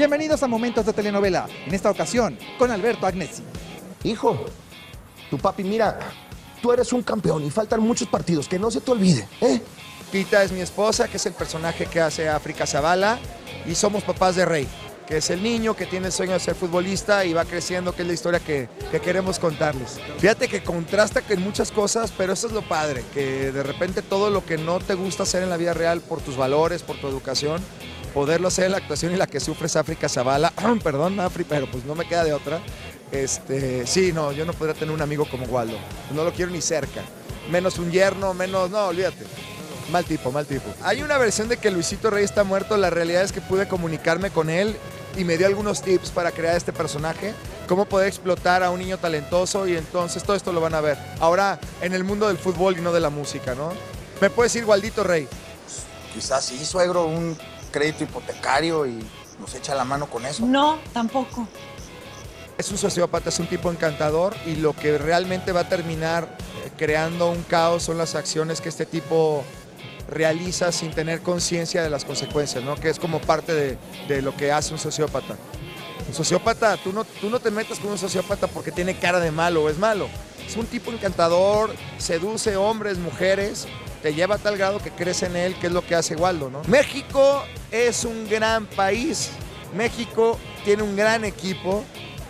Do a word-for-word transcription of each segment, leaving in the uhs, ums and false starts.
Bienvenidos a Momentos de Telenovela, en esta ocasión con Alberto Agnesi. Hijo, tu papi, mira, tú eres un campeón y faltan muchos partidos, que no se te olvide, ¿eh? Pita es mi esposa, que es el personaje que hace África Zavala, y somos papás de Rey, que es el niño que tiene el sueño de ser futbolista y va creciendo, que es la historia que, que queremos contarles. Fíjate que contrasta en muchas cosas, pero eso es lo padre, que de repente todo lo que no te gusta hacer en la vida real por tus valores, por tu educación, poderlo hacer en la actuación y la que sufre es África Zavala. Perdón, Afri, pero pues no me queda de otra. Este, sí, no, yo no podría tener un amigo como Waldo, no lo quiero ni cerca, menos un yerno, menos, no, olvídate. Mal tipo, mal tipo. Hay una versión de que Luisito Rey está muerto, la realidad es que pude comunicarme con él y me dio algunos tips para crear este personaje, cómo poder explotar a un niño talentoso, y entonces todo esto lo van a ver. Ahora en el mundo del fútbol y no de la música, ¿no? ¿Me puedes decir Waldito Rey? Quizás sí, suegro, un crédito hipotecario y nos echa la mano con eso. No, tampoco. Es un sociópata, es un tipo encantador, y lo que realmente va a terminar creando un caos son las acciones que este tipo realiza sin tener conciencia de las consecuencias, ¿no? Que es como parte de, de lo que hace un sociópata. Un sociópata, tú no, tú no te metas con un sociópata porque tiene cara de malo o es malo. Es un tipo encantador, seduce hombres, mujeres, te lleva a tal grado que crees en él, que es lo que hace Waldo, ¿no? México es un gran país, México tiene un gran equipo.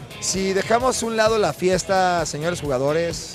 Si dejamos a un lado la fiesta, señores jugadores,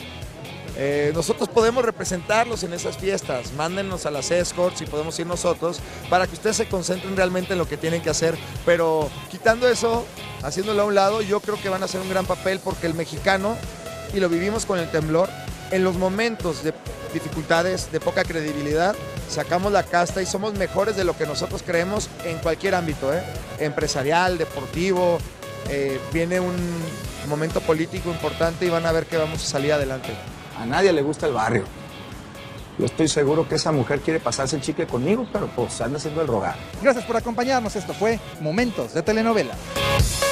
Eh, nosotros podemos representarlos en esas fiestas, mándenos a las escorts y podemos ir nosotros para que ustedes se concentren realmente en lo que tienen que hacer, pero quitando eso, haciéndolo a un lado, yo creo que van a hacer un gran papel, porque el mexicano, y lo vivimos con el temblor, en los momentos de dificultades, de poca credibilidad, sacamos la casta y somos mejores de lo que nosotros creemos en cualquier ámbito, ¿eh? Empresarial, deportivo, eh, viene un momento político importante y van a ver que vamos a salir adelante. A nadie le gusta el barrio. Yo estoy seguro que esa mujer quiere pasarse el chicle conmigo, pero pues anda haciendo el rogar. Gracias por acompañarnos, esto fue Momentos de Telenovela.